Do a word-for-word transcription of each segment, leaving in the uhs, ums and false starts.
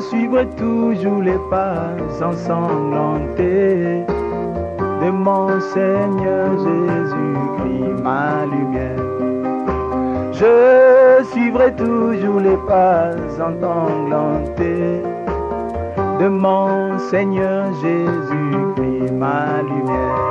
suivrai toujours les pas ensanglantés de mon Seigneur Jésus-Christ, ma lumière. Je suivrai toujours les pas ensanglantés de mon Seigneur Jésus-Christ, ma lumière.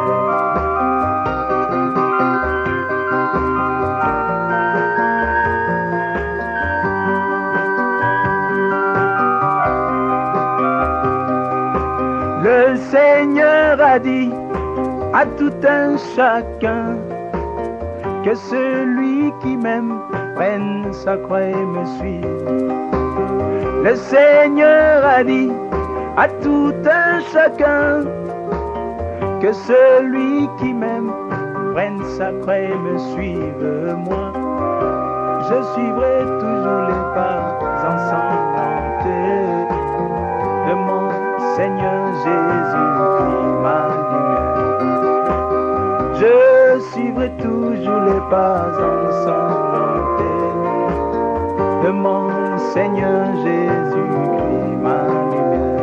Le Seigneur a dit à tout un chacun que celui qui m'aime prenne sa croix et me suive. Le Seigneur a dit à tout un chacun que celui qui m'aime prenne sa croix et me suive. Moi, je suivrai toujours les pas ensanglantés de mon Seigneur Jésus-Christ, ma lumière. Je suivrai toujours les pas ensanglantés de mon Seigneur Jésus-Christ, ma lumière.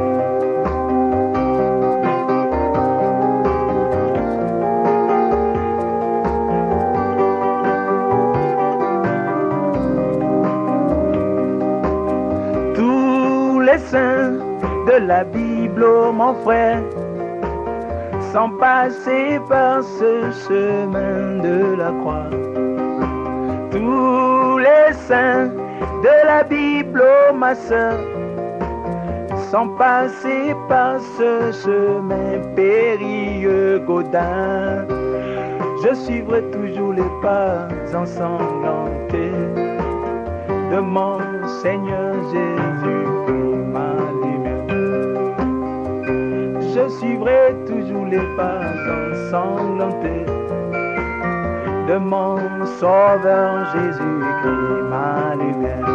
Tous les saints de la Bible, oh mon frère, sans passer par ce chemin de la croix. Tous les saints de la Bible, oh ma sœur, sans passer par ce chemin périlleux gaudin, je suivrai toujours les pas ensanglantés de mon Seigneur Jésus-Christ, ma lumière. Je suivrai toujours les pas ensanglantés de mon Sauveur Jésus-Christ, ma lumière.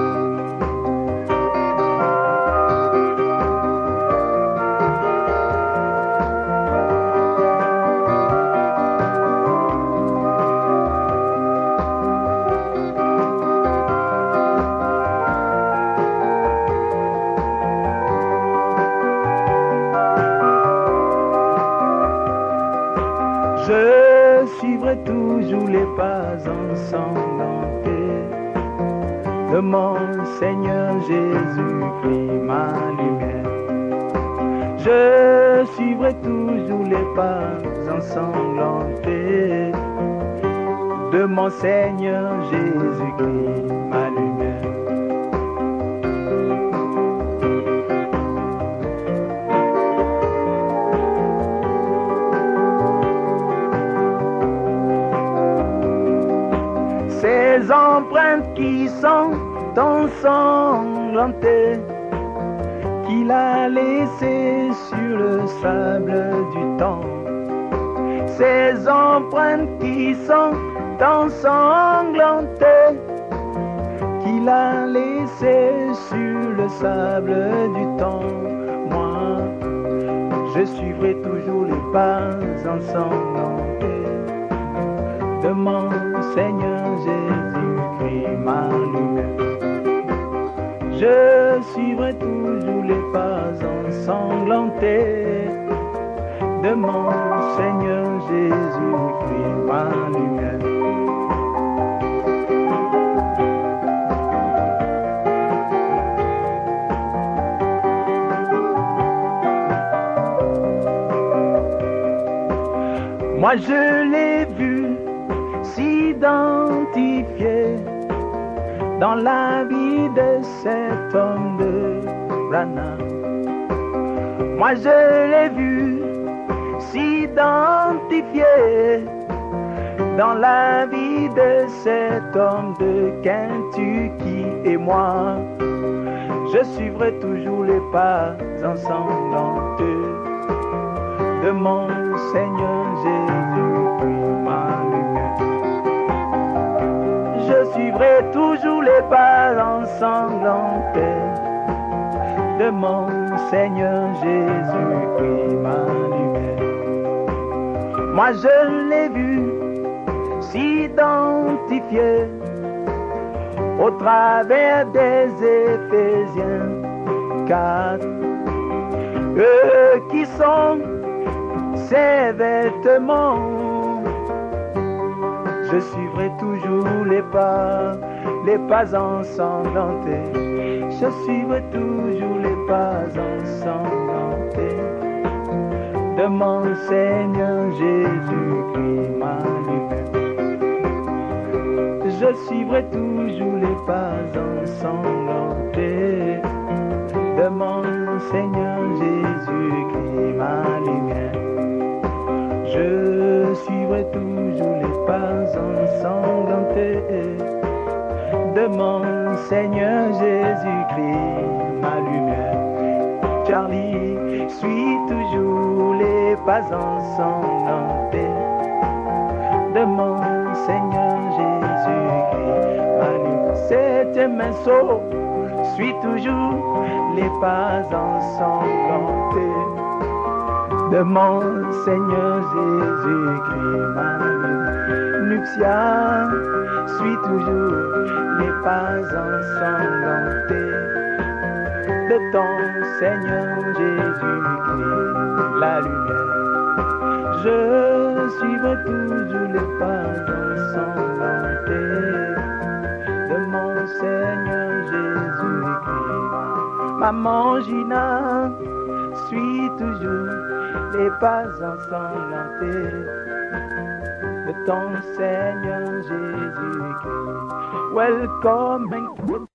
Je suivrai toujours les pas ensanglantés de mon Seigneur Jésus-Christ, ma lumière. Je suivrai toujours les pas ensanglantés de mon Seigneur Jésus-Christ, ma lumière. Ces empreintes qui sont ensanglantées, qu'il a laissées sur le sable du temps. Ces empreintes qui sont ensanglantées, qu'il a laissées sur le sable du temps. Moi, je suivrai toujours les pas ensanglantés de mon Seigneur Jésus-Christ, ma lumière. Je suivrai toujours les pas ensanglantés de mon Seigneur Jésus-Christ, ma lumière. Moi je l'ai vu s'identifier dans la vie de cet homme de Branham. Moi je l'ai vu s'identifier dans la vie de cet homme de Kentucky. Et moi, je suivrai toujours les pas ensanglantés de mon Seigneur Jésus-Christ, ma lumière. Je suivrai toujours les pas ensanglantés de mon Seigneur Jésus-Christ, ma lumière. Moi je l'ai vu s'identifier au travers des Éphésiens quatre. Eux qui sont ses vêtements, je suivrai toujours les pas, les pas ensanglantés. Je suivrai toujours les pas ensanglantés de mon Seigneur Jésus-Christ, ma lumière. Je suivrai toujours les pas ensanglantés de mon Seigneur Jésus-Christ, ma lumière. Je suivrai toujours les pas ensanglantés de mon Seigneur Jésus-Christ, ma lumière. Charlie suit toujours les pas ensanglantés de mon Seigneur Jésus-Christ, ma lumière. Septième minceau suit toujours les pas ensanglantés de mon Seigneur Jésus-Christ, ma lumière. Nuptia suit toujours les pas ensanglantés de ton Seigneur Jésus-Christ, la lumière. Je suivrai toujours les pas ensanglantés de mon Seigneur Jésus-Christ. Maman Gina suit toujours les pas ensanglantés de ton Seigneur Jésus-Christ. Welcome.